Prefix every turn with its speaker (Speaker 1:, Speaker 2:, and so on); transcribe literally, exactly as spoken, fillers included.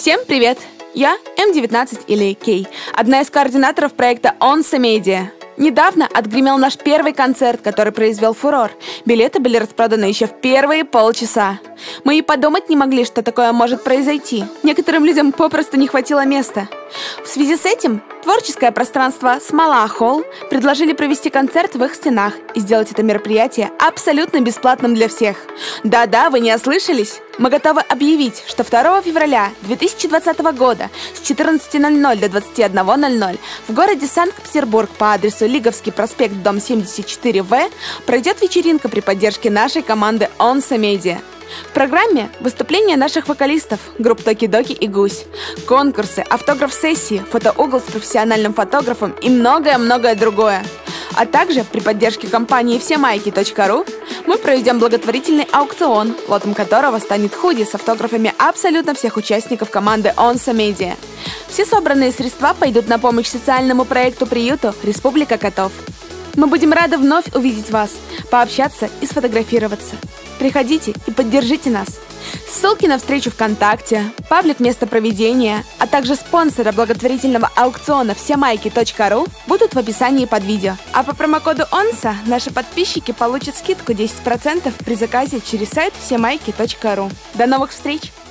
Speaker 1: Всем привет! Я эм девятнадцать или Кей, одна из координаторов проекта Onsa Media. Недавно отгремел наш первый концерт, который произвел фурор. Билеты были распроданы еще в первые полчаса. Мы и подумать не могли, что такое может произойти. Некоторым людям попросту не хватило места. В связи с этим творческое пространство Смола Холл предложили провести концерт в их стенах и сделать это мероприятие абсолютно бесплатным для всех. Да-да, вы не ослышались. Мы готовы объявить, что второго февраля две тысячи двадцатого года с четырнадцати ноль-ноль до двадцати одного ноль-ноль в городе Санкт-Петербург по адресу Лиговский проспект, дом семьдесят четыре вэ пройдет вечеринка при поддержке нашей команды Onsa Media. В программе выступления наших вокалистов, групп Токи-Доки и Гусь, конкурсы, автограф-сессии, фотоугол с профессиональным фотографом и многое-многое другое. А также при поддержке компании все майки точка ру мы проведем благотворительный аукцион, лотом которого станет худи с автографами абсолютно всех участников команды Onsa Media. Все собранные средства пойдут на помощь социальному проекту-приюту «Республика котов». Мы будем рады вновь увидеть вас, пообщаться и сфотографироваться. Приходите и поддержите нас. Ссылки на встречу ВКонтакте, паблик места проведения, а также спонсора благотворительного аукциона все майки точка ру будут в описании под видео. А по промокоду Onsa наши подписчики получат скидку десять процентов при заказе через сайт все майки точка ру. До новых встреч!